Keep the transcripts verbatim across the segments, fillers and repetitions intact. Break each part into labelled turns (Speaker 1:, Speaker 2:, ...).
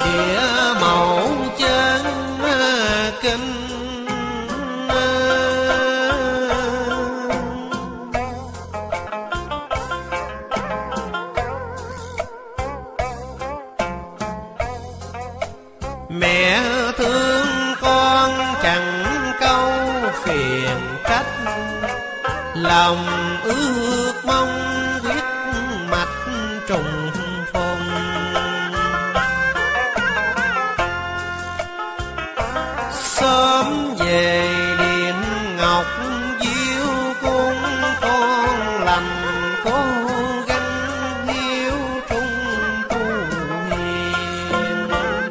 Speaker 1: địa mẫu chân kinh. Mẹ thương con chẳng câu phiền trách, lòng ước mong quyết mạch trùng phùng. Sớm về điện ngọc diêu cung, con lành cố gắng hiếu trung tu hiền.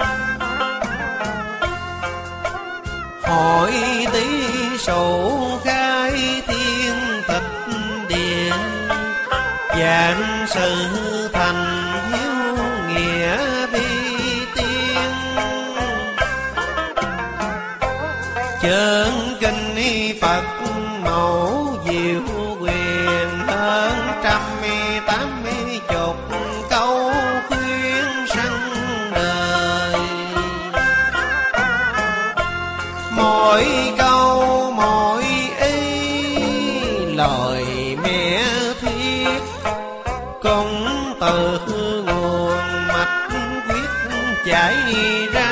Speaker 1: Hỏi tí sổ khai thiên tịch địa, giảng sự thành hiếu nghĩa vi tiên. Chơn kinh Phật mẫu diệu quyền, hơn trăm tám mươi chục câu khuyên sanh đời. Mỗi câu mỗi ý lời mẹ thuyết, cũng từ nguồn mạch quyết chảy ra.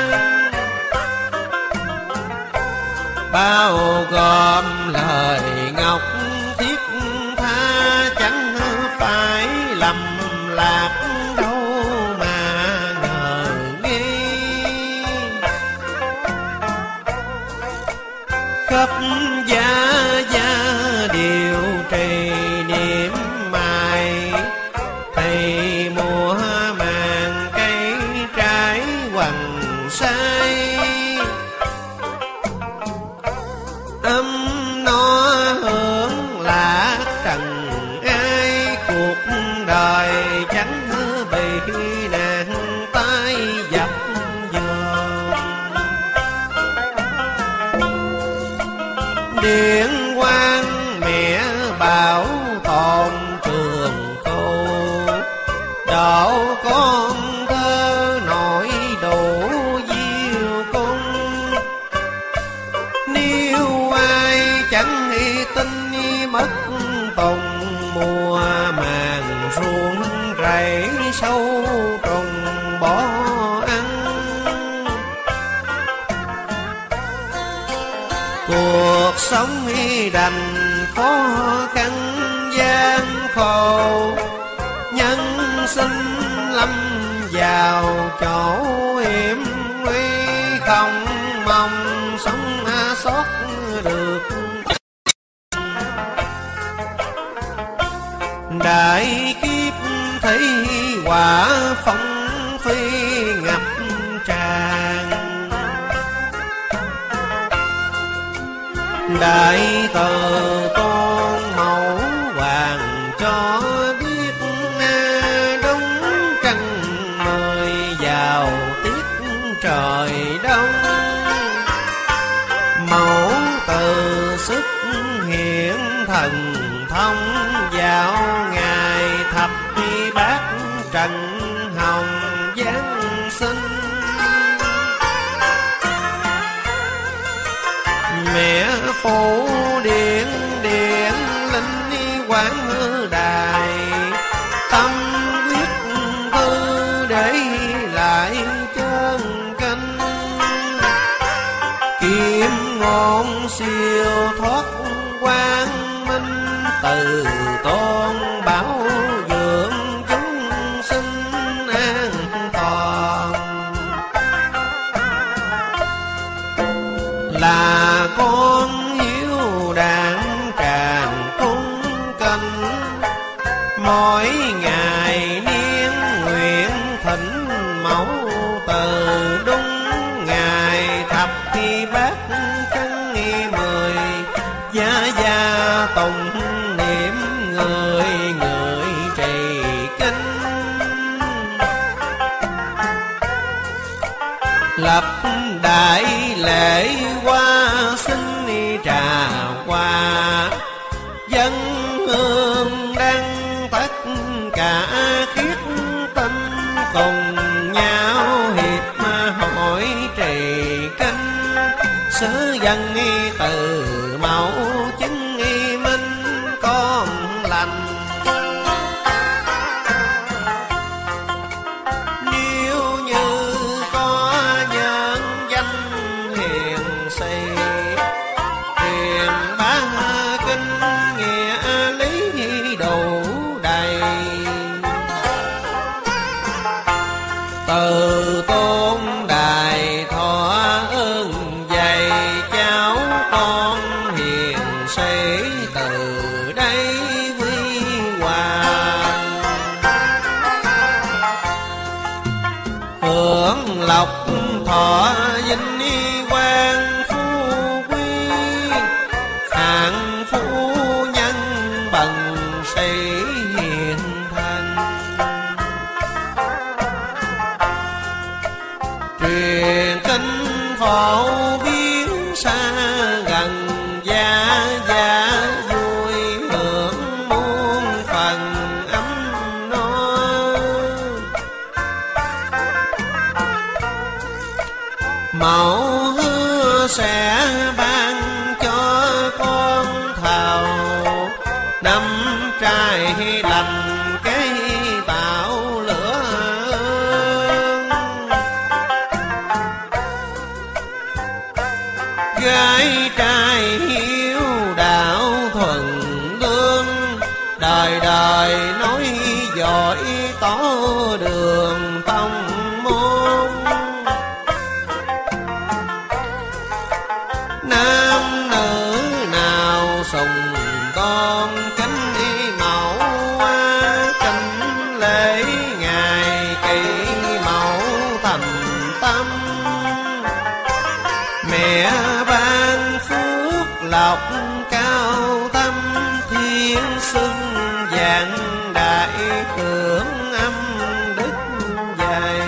Speaker 1: Bao gồm lời ngọc thiết tha, chẳng phải lầm lạc đâu mà ngờ nghi. Khắp gia gia điều trì niệm mài, thầy mùa màng cây trái hoằng sai. Âm nó hưởng lạc trần ai, cuộc đời chẳng bị nạn tai dập dồn. Điện quan mẹ bảo tồn trường cô, độ con thơ nổi đủ diêu cung. Nếu ai chẳng tin mất tùng, mùa màng ruộng rẫy sâu trùng bỏ ăn. Cuộc sống đành khó khăn gian khổ, nhân sinh lâm vào chỗ hiểm nguy. Không mong sống sót được, đại kiếp thấy quả phong phi ngập tràn. Đại từ tôn mẫu hoàng cho biết, đúng trăng mười vào tiết trời đông. Mẫu từ xuất hiện thần thông, vào ngày thập bát trần hồng giáng sinh. Mẹ phổ điện điện linh quán đài, tâm quyết tư để lại chân kinh. Kiếm ngôn siêu thoát quang minh, từ tôn bảo dưỡng chúng sinh an toàn. Là con hiếu đảng tràn cung kính, mỗi ngày niên nguyện thỉnh mẫu từ. Đúng ngày thập thi bát trăng mười, gia gia tùng niệm người người trì kinh. Lập đại lễ qua xin trà qua, dân hương đăng tất cả khiết tâm cùng nhau hiền. dân từ mẫu chứng minh con lành. Nếu như có nhân danh hiền sĩ, truyền bá kinh nghĩa lý đủ đầy, từ tôn đài thọ ơn dạy cháu con hiền sĩ, từ đây quy hoàng hưởng lộc thọ vinh quang phú quý, hạng phú nhân bằng sĩ hiền thành. Truyền kinh phổ biến xa gần, gia gia vui hưởng muôn phần ấm no. Mẫu hứa sẽ ban cho con thảo, năm trai lành cái tạo lửa. Gái trai hiếu đạo thuần lương, đời đời nói giỏi tỏ đường tông môn. Nam nữ nào sùng con kính mẫu, kính lễ ngài kỳ mẫu thành tâm. Mẹ ban phước lộc cao tâm, thiên xưng dạng đại hưởng âm đức dày.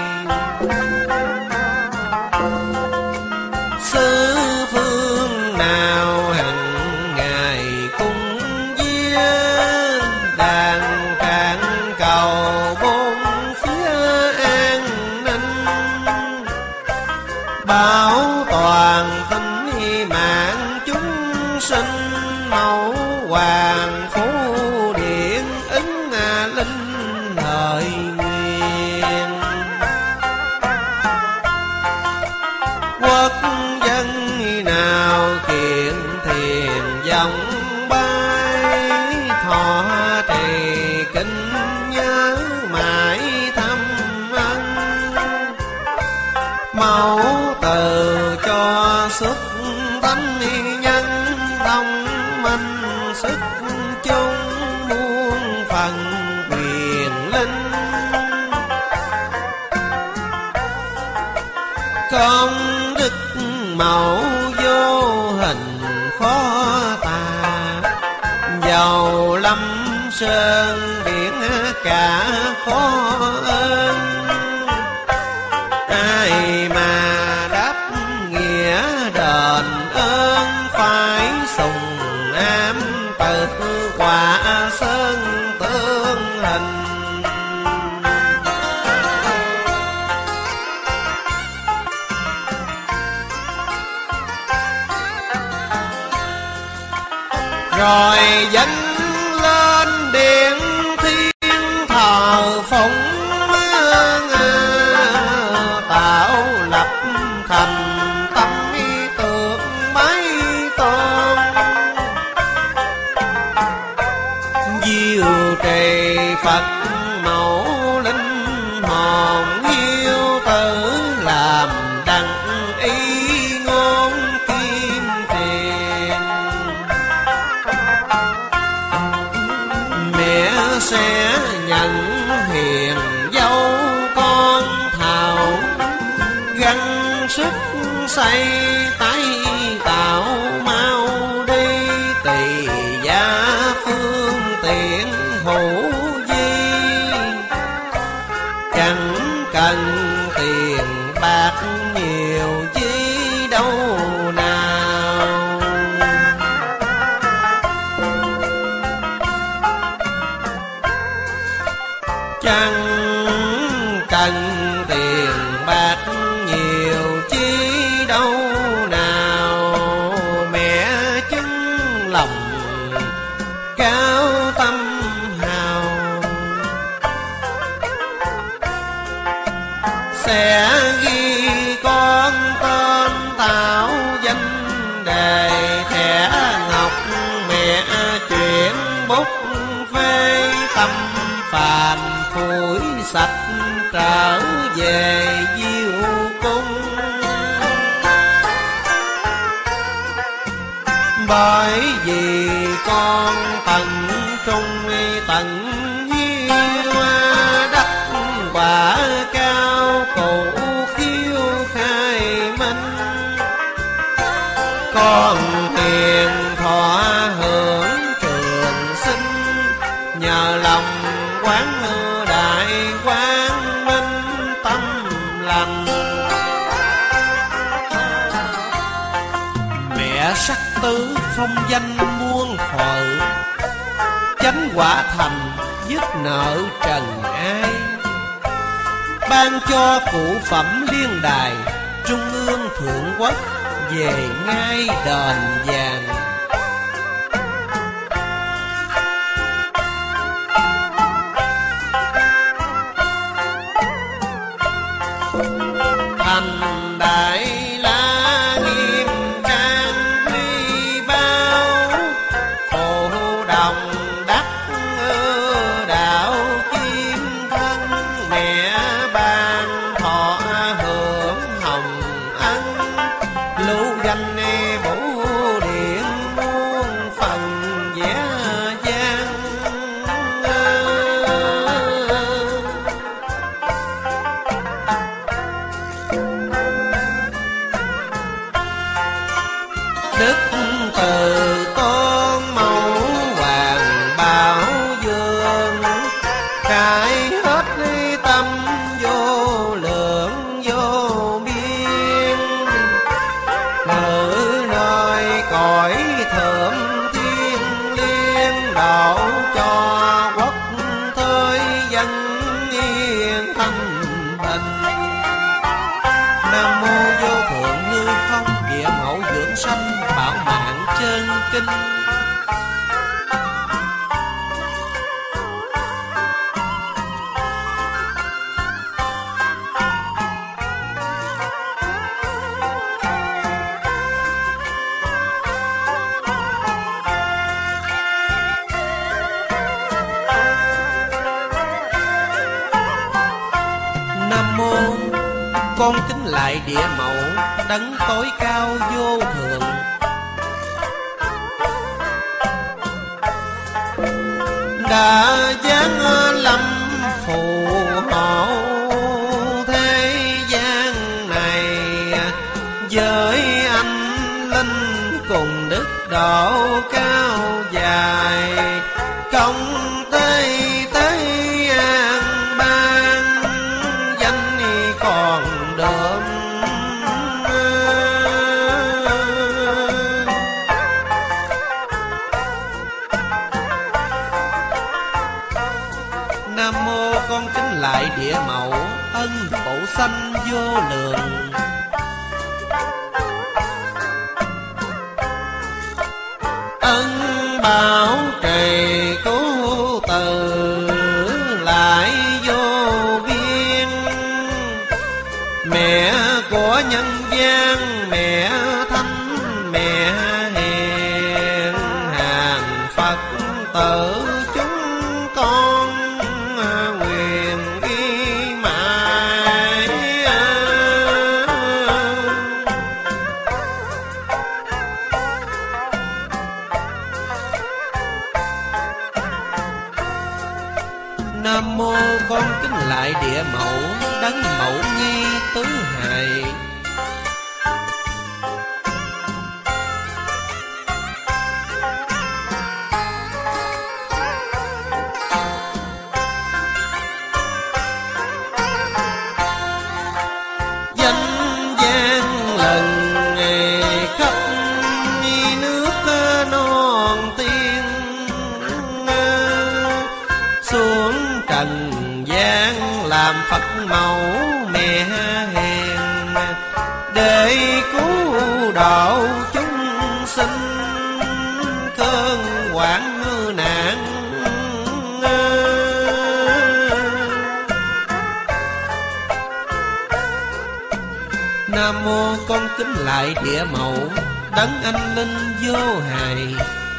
Speaker 1: Sư phương nào hằng ngày cung vía, đàn trạng cầu bốn phía an ninh. Bảo toàn tính mạng chúng sinh, mẫu hoàng phú điện ứng linh thời nguyện. Quốc dân nào kiện thiền dòng bay, thọ trì kinh nhớ mãi thăm ân. Mẫu từ cho xuất thánh nhân thông minh, sức chung muôn phần quyền linh. Công đức mẫu vô hình khó tà, giàu lâm sơn biển cả khó ơn. Ai mà đáp nghĩa đền ơn, phải sùng ám tự quả sơn tương hình. Rồi dẫn lên điện thiên thờ phụng, tạo lập thành tâm tượng bái tôn. Diệu trì Phật mẫu linh hồn, hiếu tử làm đặng ý ngôn kim tiền. Mẹ sẽ nhận hiền dâu con thảo, gắng sức xây tái tạo mau đi. Tỳ gia phương tiện hữu di, chẳng cần tiền bạc nhiều chi đâu nào. Chẳng cần tiền bạc nhiều chi đâu nào. sẽ ghi con tên thảo danh đề thẻ ngọc mẹ chuyển bút phê tâm phàm phủi sạch trở về diêu cung. Bởi vì con tận trung tận hiu đắc quả cao cụ khiêu khai minh. Con hiền thọ hưởng trường sinh nhờ lòng quán đại quang minh tâm lành. Mẹ sắc tứ phong danh muôn thuở chánh quả thành dứt nợ trần ai. Ban cho cụ phẩm liên đài trung ương thượng quốc về ngay đền vàng. Thành đại la nghiêm trang huy bao phổ đồng đắc đạo kim thân. Mẹ ban thọ hưởng hồng ân lưu danh bổ điện muôn phần vẻ gian. Đức từ tôn mẫu hoàng bảo dương khai hết tâm vô lượng vô biên. Ngự nơi cõi thượng thiên liêng độ cho quốc thời dân yên thanh bình. Nam mô vô thượng ngư không địa mẫu dưỡng sanh bảo mạng chân kinh. Nam mô con kính lại địa mẫu đấng tối cao vô thượng. Đã giáng lâm phù hộ thế gian này với anh linh cùng đức độ cao dài. Công tây tây an ban danh còn đượm. Nam mô con kính lại địa mẫu ân phổ sanh vô lượng. Ân bảo trì cứu từ lại vô biên. Mẹ của nhân gian mẹ thánh mẹ hiền hàng Phật tử chúng con nguyện ghi mãi. Nam mô con kính lại địa mẫu đấng mẫu nhi tứ hài. Danh gian lần khắp nước non tiên xuống trần gian làm Phật mẫu mẹ hiền để cứu độ chúng sinh cơn hoạn nạn. Nam mô con kính lại địa mẫu, đấng anh linh vô hại.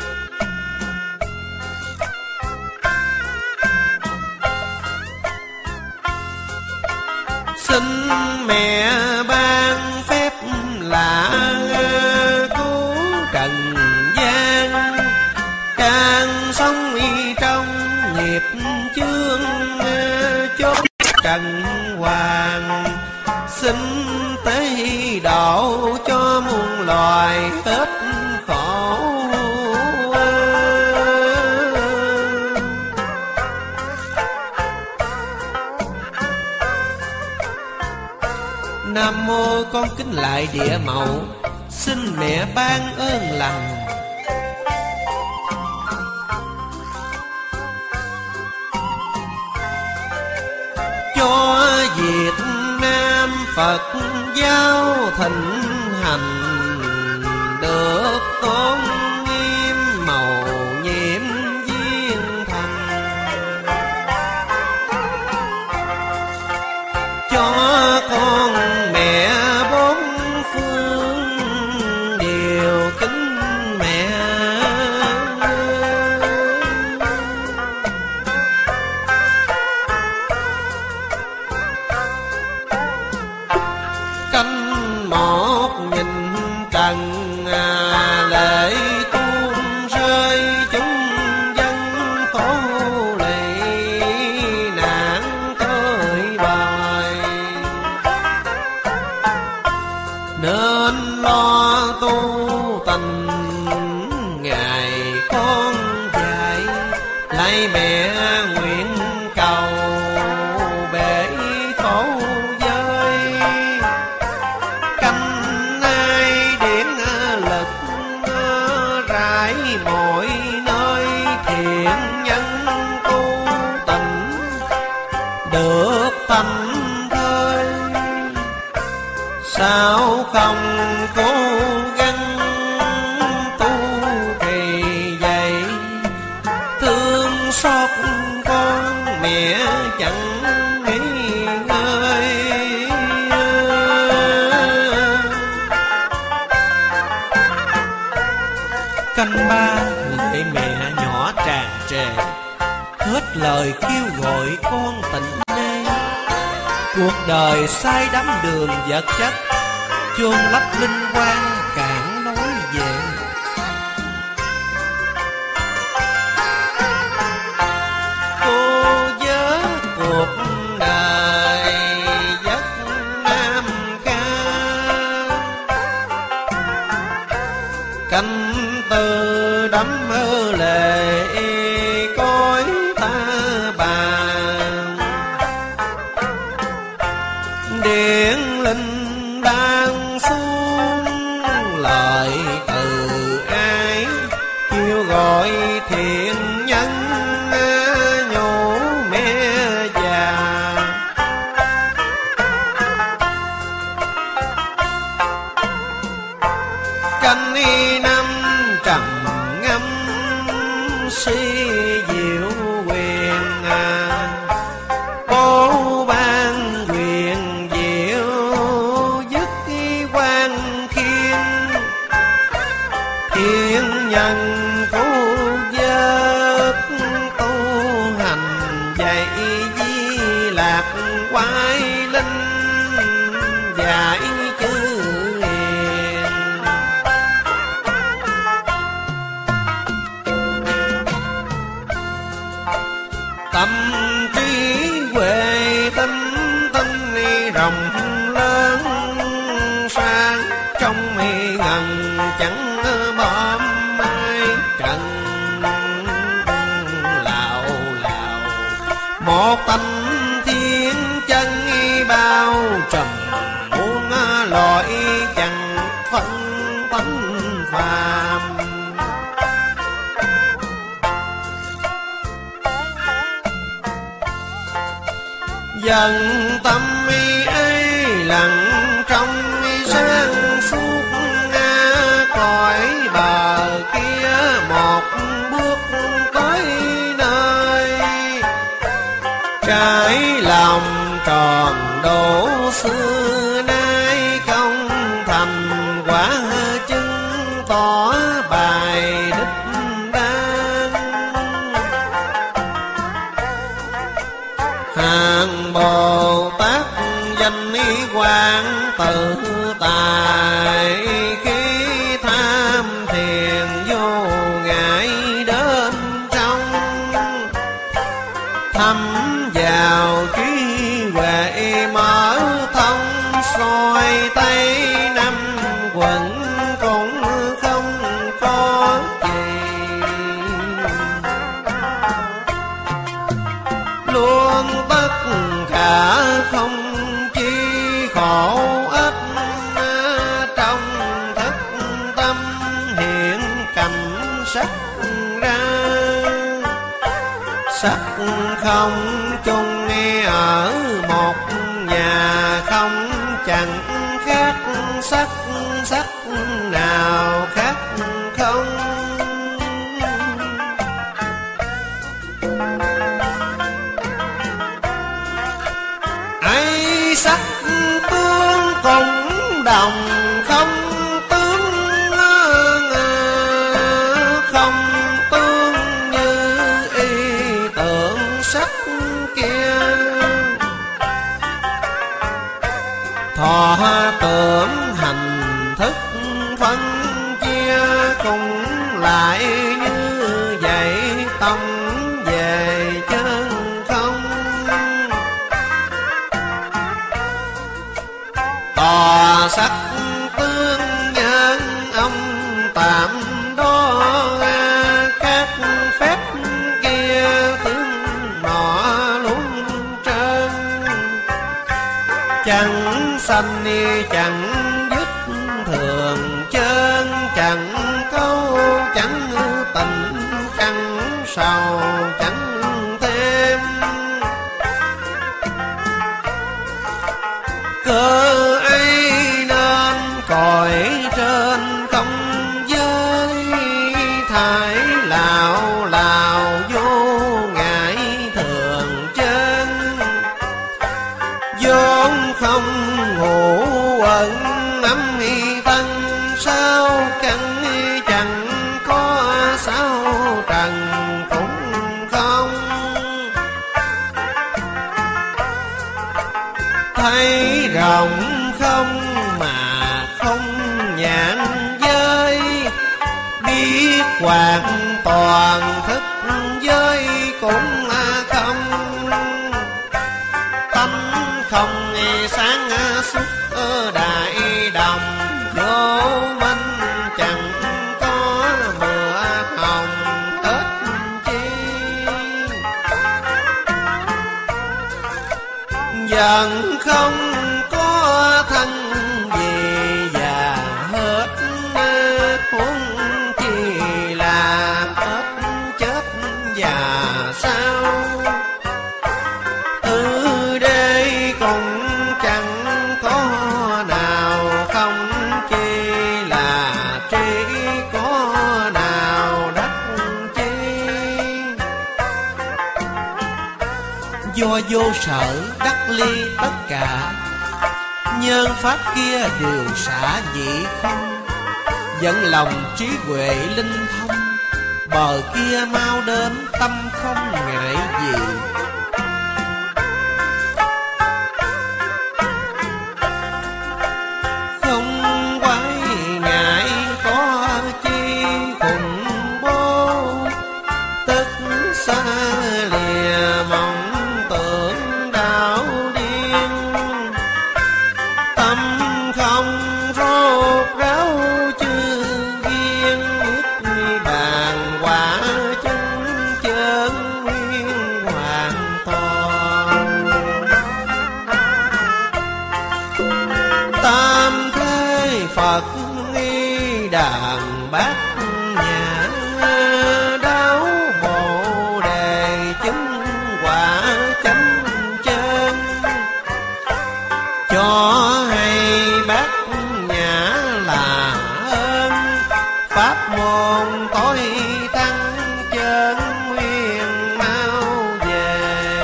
Speaker 1: Xin mẹ ban phép lạ cứu trần gian, càng sống y trong nghiệp chướng chốn trần hoàng. Xin tế độ cho muôn loài hết khổ. Nam mô con kính lại địa mẫu, xin mẹ ban ơn lành. Cho Việt Nam Phật giáo thịnh hành, được tôn nghiêm mầu nhiệm viên thành. Cho con mẹ bốn phương đều kính mẹ. Canh một nhìn trần lệ tuôn rơi, chúng dân khổ lệ nạn tơi bời. Nên lo tu tình ngày con dạy, lấy mẹ nguyện cầu bể khổ giới. Canh ai điển lực rải mọi nơi, thiện nhân tu tình được thành thơi. Sao không cố gắng tu thì vậy, thương xót con mẹ chẳng nghỉ ngơi. Canh ba lệ mẹ nhỏ tràn trề, hết lời kêu gọi con tỉnh nê. Cuộc đời say đắm đường vật chất, chôn lấp linh quan cản lối về. Cô nhớ cuộc đời giấc nam ca, canh từ đắm mơ lệ cõi ta bà. Điện linh ban xuống lời từ ái, kêu gọi thiện nhân nhủ mẹ già. Canh y năm trầm ngâm suy diệu quyền à, bố ban quyền diệu dứt quan khiên. Thiện nhân cứu vớt tu hành, dạy di lạc quái linh dạy chữ hiền. Tâm trí huệ tinh tinh rộng lớn, sang trong ngần chẳng bom mai trần. Lào lào một tánh thiên chân bao trùm, muôn loại chẳng phân tánh phàm. Dần tâm ấy lặng trong sáng suốt, cõi bờ kia một bước tới nơi. Trái lòng tròn đổ xưa nay không sanh quan tự tại, khi tham thiền vô ngại đến trong, thăm vào trí huệ mở thông, soi tây năm quận cũng không có gì, luôn tất cả không chi khổ ích, trong thức tâm hiện cảnh sắc ra, sắc không chung nghe ở một nhà không, chẳng khác sắc, sắc nào khác không. Ấy sắc tương cùng đồng, không tương không tương như ý tưởng sắc kia, thọ tưởng hành thức phân chia, cũng lại như vậy tông về chân không. Tòa sắc tương nhân ông tạm đó, các phép kia tướng nọ luôn trơn, chẳng sanh chẳng dứt thường chân, chẳng câu chẳng tình, chẳng sầu chẳng thêm. Cơ ấy nên cõi trên không giới, thái lão lào vô ngại thường chân, vốn không ngủ quẩn ấm thân, sao căn chẳng có sao trần cũng không. Thấy rộng không mà không nhãn giới, biết hoàn toàn thức giới cũng không. Tánh không sáng suốt ở đại đồng, vô minh chẳng có mưa hồng kết chi. Dần không có thân gì và hết, huống chi là hết chết và sao. Từ đây cũng chẳng có nào không chi là trí, có nào đắc chi. Do vô sở đắc ly tất cả, nhân pháp kia đều xả nhị không, dẫn lòng trí huệ linh thông, bờ kia mau đến tâm không ngại gì. Không quay ngại có chi khủng bố, tức xa lìa mộng tưởng đảo điên. Tâm không rốt ráo chưa duyên, biết bàn quả chân chân nguyên hoàn toàn. Tam thế Phật nghi đàn bát nhã, đáo bồ đề chứng quả chánh chân, cho hay bát nhã là ơn pháp môn tối thắng chân nguyên mau về.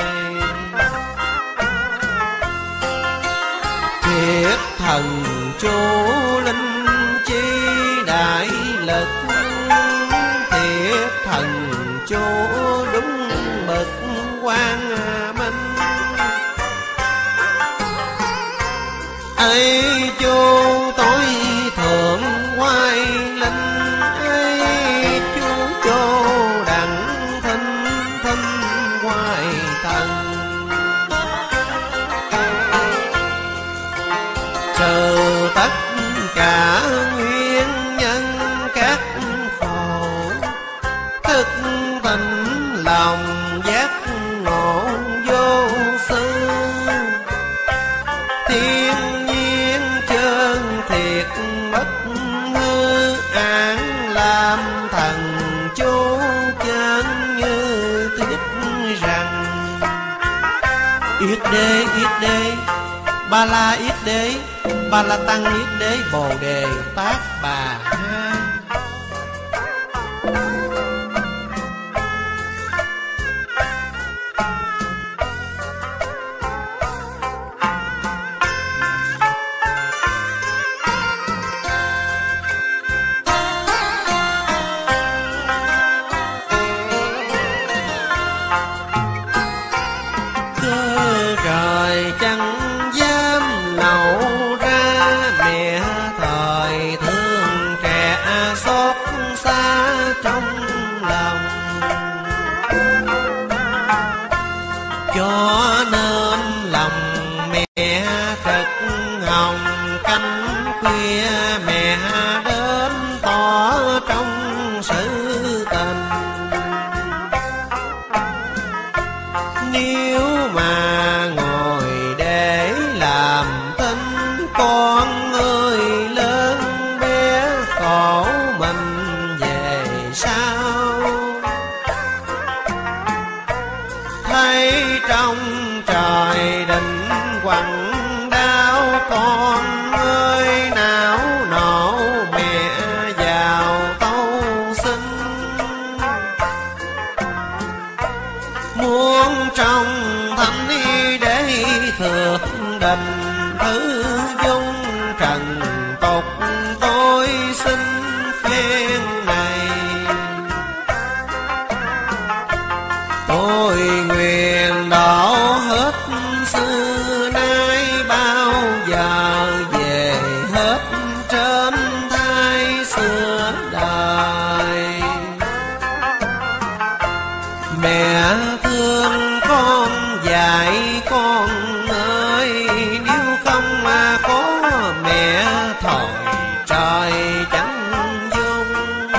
Speaker 1: Thiệt thần chú linh chi đại lực, thiệt thần chú đúng bậc quang minh. ấy chú tối thượng quay linh ấy chú chô đặng thinh thinh quay tần trừ tất cả nguyên nhân các khổ thức tình lòng giác ngộ vô sư thiên nhiên chân thiệt bất hư án làm thần chú chân như thuyết rằng yết đế yết đế ba la yết đế ba la tăng yết đế bồ đề tát bà ha. Trời chẳng dám nậu ra mẹ thời thương trẻ xót xa trong lòng cho nên lòng mẹ thật hồng cánh khuya mẹ đến tỏ trong sự tình nếu mà ngồi để làm thinh con ơi lớn bé khổ mình về sau thấy trong trời định quặng đau con ơi não nổ mẹ vào tâu xin muốn trong thánh đi để thượng đình thứ dung trần tục tôi xin phen này tôi nguyện đổ hết xưa nay bao giờ về hết trên thai xưa đời mẹ thương con dạy con ơi nếu không mà có mẹ thổi trời chẳng dung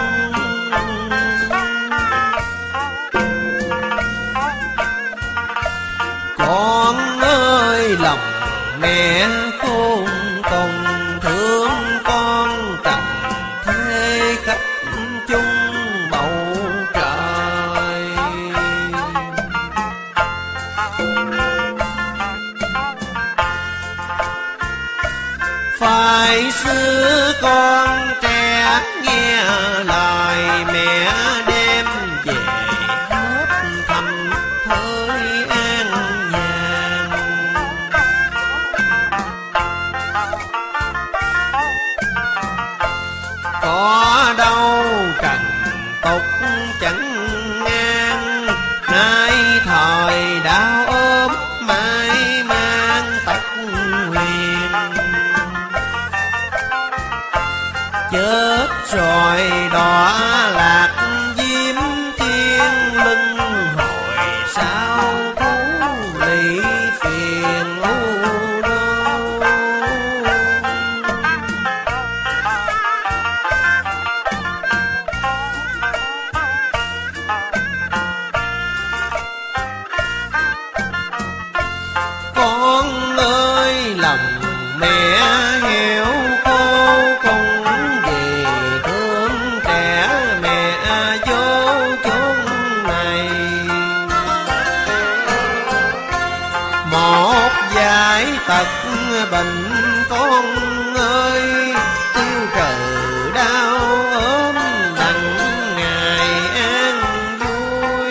Speaker 1: con ơi lòng mẹ khôn cùng thương con trần thế khắp chung bầu trời phải xưa con trẻ nghe lời mẹ đem về hết thầm thới an nhàn có đâu trần tục chẳng ngang nay thời đau ốm mai mang tật huyền chết rồi đọa lạc diêm thiên luân hồi sao thú lị phiền u đâu con ơi lòng mẹ hiểu cô cùng vì thương trẻ mẹ vô chốn này một giải tật bệnh con ơi tiêu trừ đau ốm đặng ngày an vui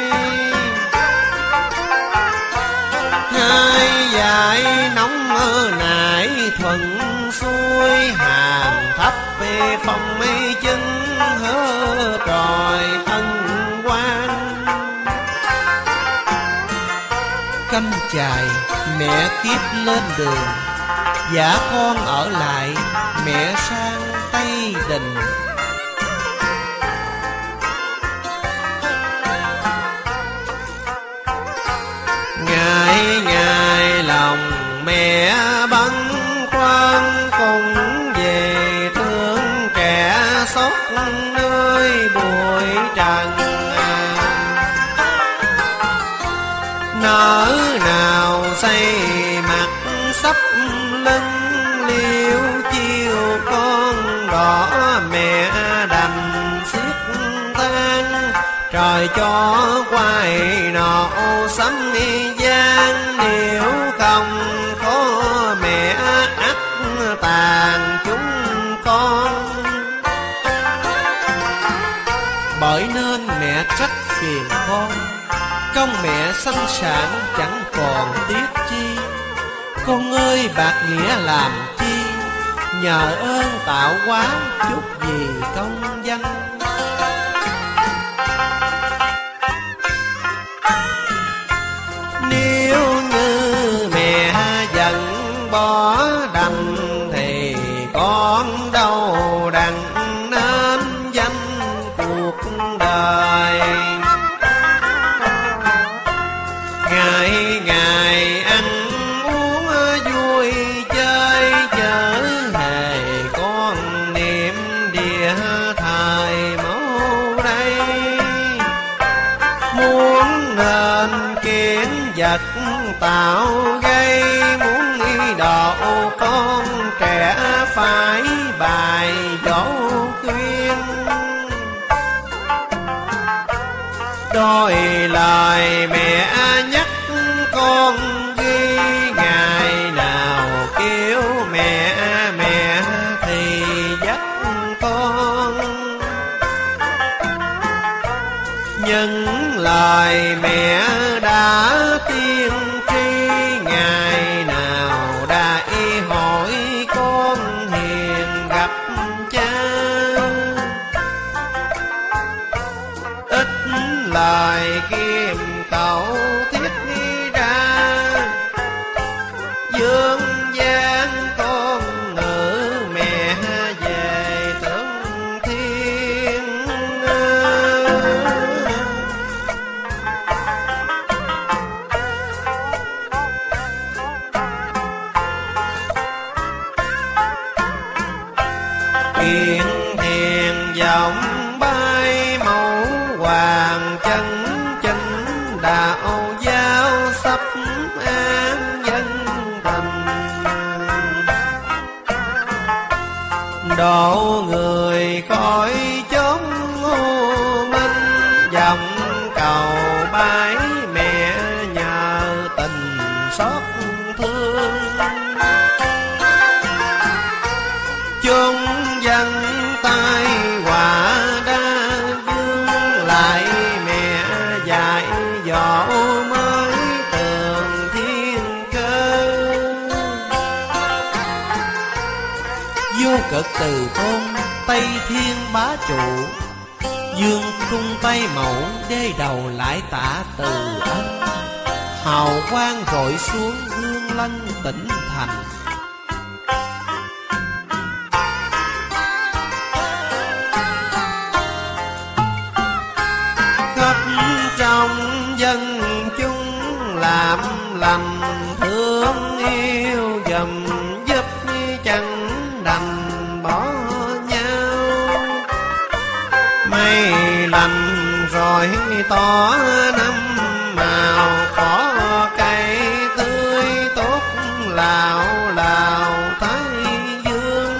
Speaker 1: hai giải nóng mơ nải thuận xuôi hàng thấp về phòng mây chân hơ tròi ân quan canh chài mẹ kiếp lên đường Dạ con ở lại, mẹ sang Tây Đình. Ngày ngày lòng mẹ băn khoăn, cùng về thương trẻ xót nơi bụi trần. Nỡ nào xây mặt sắp lưng, liêu chiều con đỏ mẹ đành xiết than. Trời cho quay nọ sấm gian, nếu không có mẹ ắt tàn chúng con. Bởi nên mẹ trách phiền con, công mẹ sanh sản chẳng còn tiếc chi. Con ơi bạc nghĩa làm chi, nhờ ơn tạo hóa chút gì công danh. Nếu như mẹ giận bỏ đành, thì con đâu đặng nên danh cuộc đời. Ngày ngày ăn uống vui chơi, chớ hề con niệm địa thời mẫu đây. Muốn nên kiến vật tạo gây, muốn nghi độ con trẻ phải bài dỗ khuyên. Đôi lời mẹ nhắc con ghi, ngày nào kêu mẹ mẹ thì dắt con. Những lời mẹ đã tiên tri, ngày nào đại hỏi con hiền gặp cha. Ít lời kim cầu thiết đi ra, dương gian con ngữ mẹ về thượng thiên. Kiện thiền giọng bay mẫu hoàng, chân chính đạo giáo sắp an dân thành. Độ người khỏi chốn u minh, dòng cầu bái mẹ nhờ tình xót thương. Chúng dân tai họa đa dương, lại mẹ dạy dỗ mới tường thiên cơ. Vô cực từ tôn Tây Thiên bá trụ, dương cung Tây Mẫu đê đầu lại tạ từ ân. Hào quang rọi xuống hương lân tỉnh thành, khắp trong dân chúng làm lành. Thương yêu dầm giúp chẳng đành bỏ nhau, mây lành rồi tỏ năm màu. Có cây tươi tốt lào lào thái dương,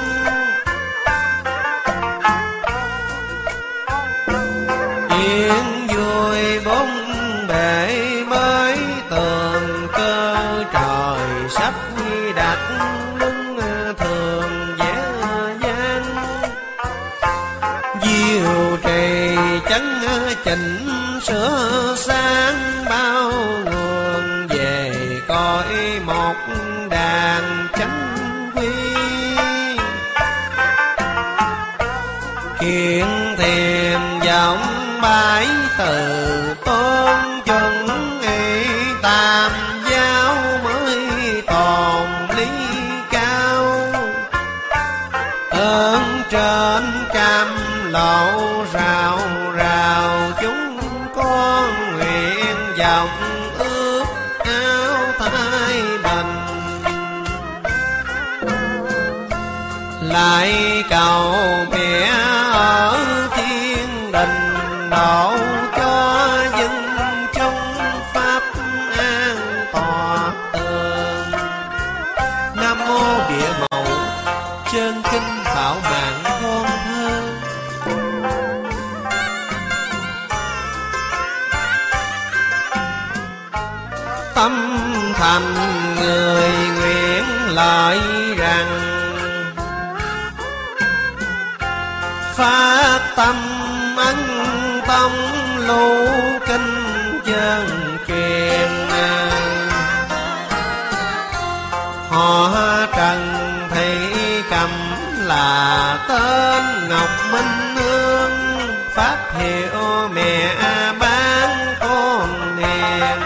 Speaker 1: yên vui bốn bể mới tường cơ. Trời sắp đặt lưng thường dễ gian, diệu trì chấn chỉnh sửa sang. Bao nguồn về coi một đàn chánh quy, kiện thiềm giọng bái từ tôn chuẩn. Tam giáo mới tồn lý cao, trên cam lộ rào rào, chúng con nguyện vọng ước áo thái bình. Lại cầu mẹ ở thiên đình độ cho dân chúng pháp an tọa tường. Nam mô Địa Mẫu chân kinh bảo mạng ngôn thơ. Tâm thành người nguyện lợi rằng phát tâm ấn tông lưu kinh chân truyền. Họ Trần Thị Cầm là tên Ngọc Minh Hương, pháp hiệu mẹ bán con hiền.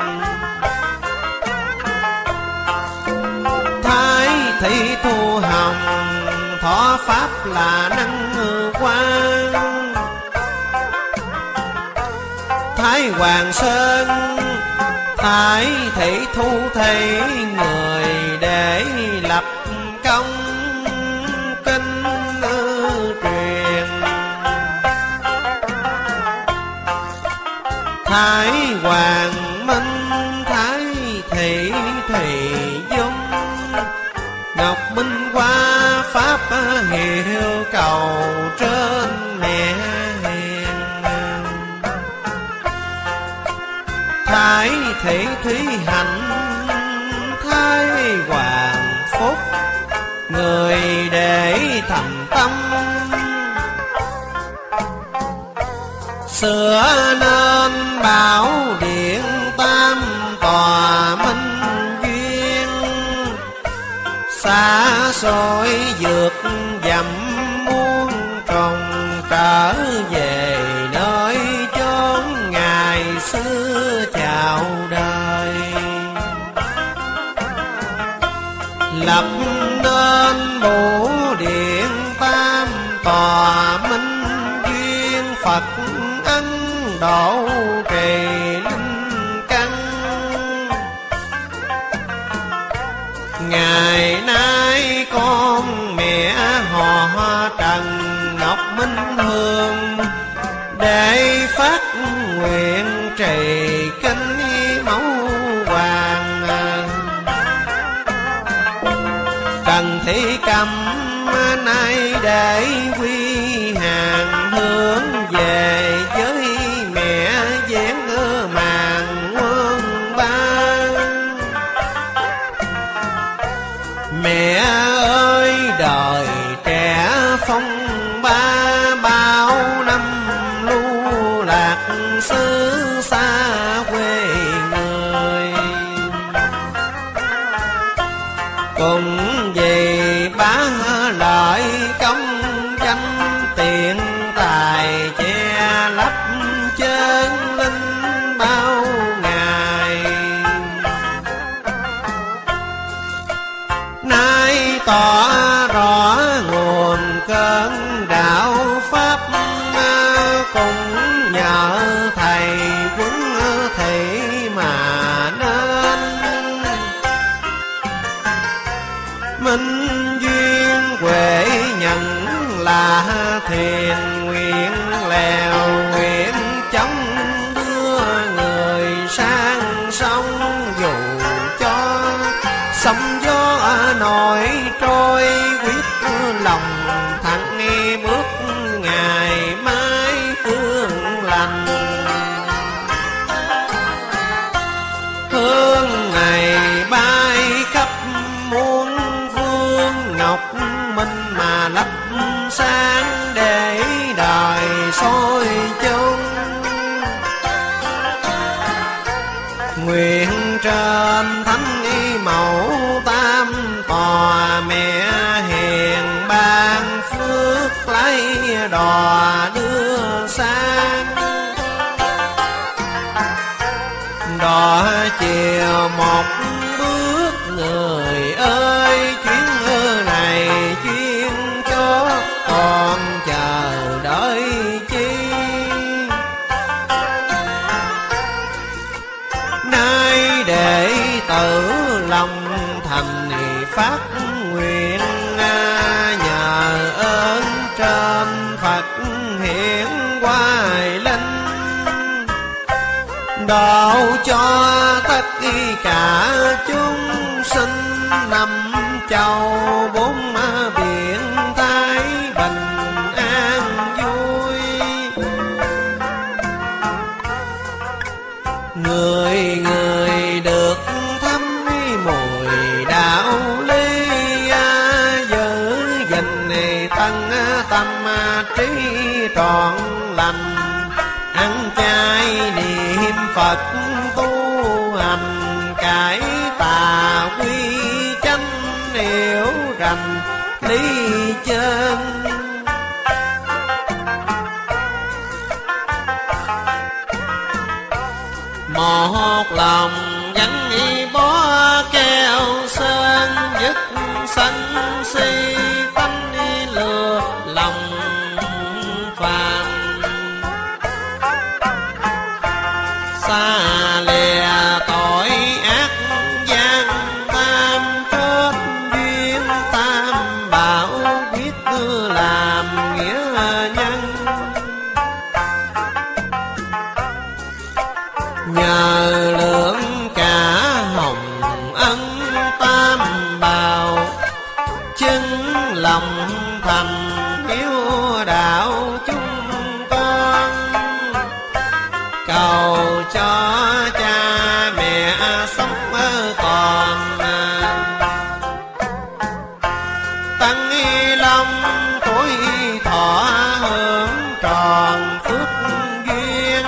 Speaker 1: Thái Thị Thu Hồng thọ pháp là năng quan. Thái Hoàng Sơn Thái Thị Thu Thị người để lập công kinh truyền. Thái Hoàng Minh Thái Thị Thùy Dung, Ngọc Minh qua pháp hiệu cầu trên mẹ hiền. Thái Thị Thúy Hạnh Thái Hoàng Phúc người để thành tâm. Sửa nên bảo điện tam tòa minh duyên. Xa xôi vượt dặm muôn trùng trở về nơi chốn ngày xưa chào đời. Lập nên bổ điện tam tòa minh duyên. Phật ân độ trì linh căn. Ngày nay con mẹ họ Trần Ngọc Minh Hương để phát nguyện trì kinh mẫu hoàng. Trần Thị Cầm nay để quy hàng hướng về với mẹ dáng màn quân ban. Mẹ ơi đời trẻ phong ba, bao năm lưu lạc xứ xa quê người. Cùng vì bá lợi công danh tiền tài che lấp chân linh bao ngày. Nay tỏ rõ nguồn cơn đạo pháp, cùng nhờ thầy quấn thị mà nên. Minh duyên huệ nhận là thiền nguyện lèo nguyện chống đưa người sang sông. Dù cho sóng gió nổi trôi quyết lòng thẳng bước ngày mai phương lành. Hương ngày bay khắp muôn phương, Ngọc Minh mà lấp sáng để đời soi chung. Nguyện trên thánh y mẫu tam tòa mẹ hiền ban phước lấy đò đưa sang. Đò chiều một bước người ơi, chuyến này chuyến cho còn phát nguyện, nhờ ơn trên Phật hiện hoài linh, độ cho tất cả chúng sinh năm châu bốn biển thái bình an vui. Người người được thấm mùi đạo lý, giữ gìn tăng tâm trí trọn lành, ăn chay niệm Phật tu hành, cải tà quy chánh hiểu rành lý chân. Một lòng gắn bó keo sơn, dứt sân si tánh lừa lòng phàm, xa lìa tội ác gian tam, kết duyên tam bảo biết làm nghĩa nhân. Nhờ lượng cả hồng ân tam bào, chứng lòng thành hiếu đạo chúng con, cầu cho cha mẹ sống còn, tăng long tuổi thọ hưởng tròn phước duyên,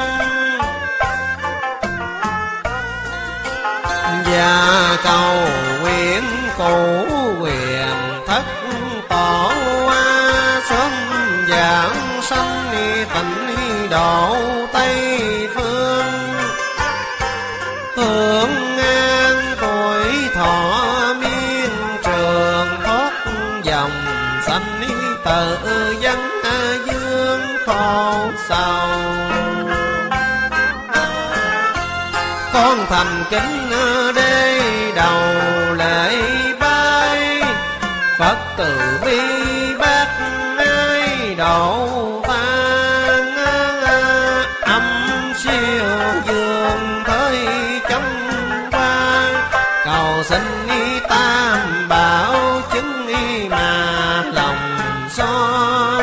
Speaker 1: và cầu nguyện cụ quyền thất tổ, sớm giảng sanh tịnh độ Tây phương, hưởng an tuổi thọ miên trường, thoát dòng sanh tự dân dương khổ sầu. Con thành kính đế đầu lễ bái, Phật từ bi bác ái độ ban, âm siêu dương thời trong qua, cầu xin tam bảo chứng mà lòng son.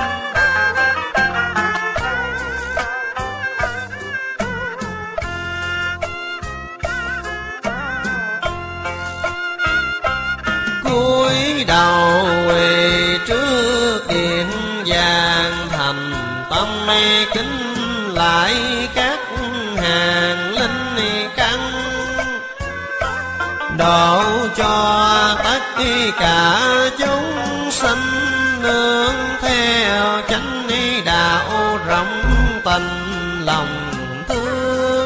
Speaker 1: Cúi đầu quỳ trước điện vàng, thành tâm kính lại các hàng linh căn, độ cho tất cả chúng sinh nương theo chánh đạo, rộng tình lòng thương.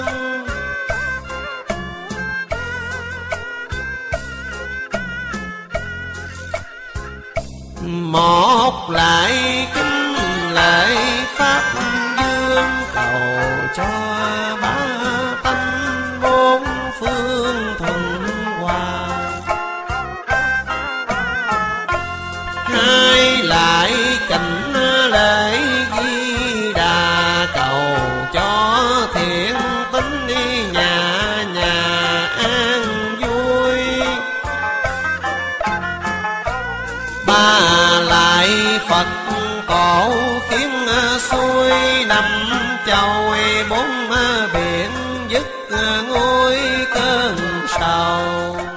Speaker 1: Một lại kính lễ pháp dương, cầu cho ba tánh bốn phương thuận hòa. Hai lại kính lễ Di Đà, cầu cho thiện tính nhà nhà an vui. Ba lại Phật cổ khiến xuôi năm châu, bốn biển dứt ngôi cơn sầu.